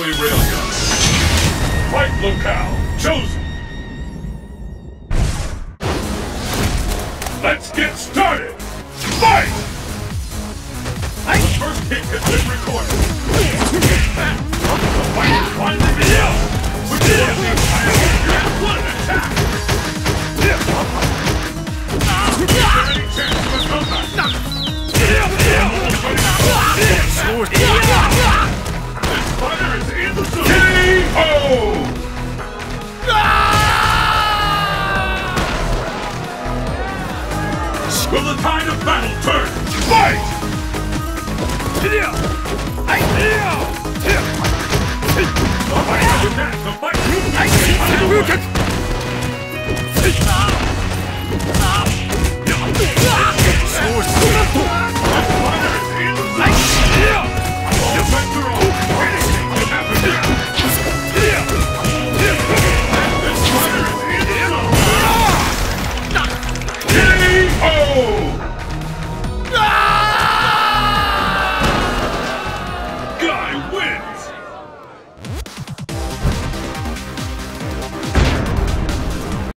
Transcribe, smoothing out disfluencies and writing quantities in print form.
friendly railgun. Fight locale chosen. Let's get started. Fight! The first hit has been recorded. The fight will finally begin. Which one of these fighters has one attack? Is there any chance of a comeback? This fighter is in the zone. K.O. Will the tide of battle turn? Fight! The fight has advanced. The fight is